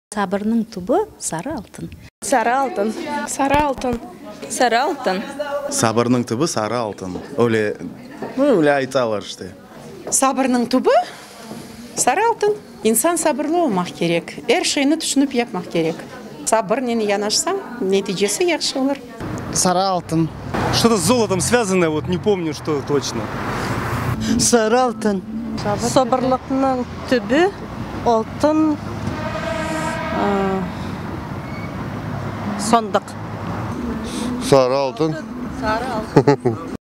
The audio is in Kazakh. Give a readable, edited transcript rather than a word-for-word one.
Сабырның түбі сары алтын. Сары алтын. Сары алтын. Сары алтын. Сабырның түбі сары алтын. Öyle айталар işte. Сабырның түбі сары алтын. İnsan sabırlı olmak gerek. Her şeyini düşünüp yapmak gerek. Sabır neni yanaşsa, neticesi yaxşı olur. Сары алтын. Что-то с золотом связанное, вот не помню, что точно. Сары алтын. Сабырлыкның төбе алтын сондык. Сары алтын. Сары алтын.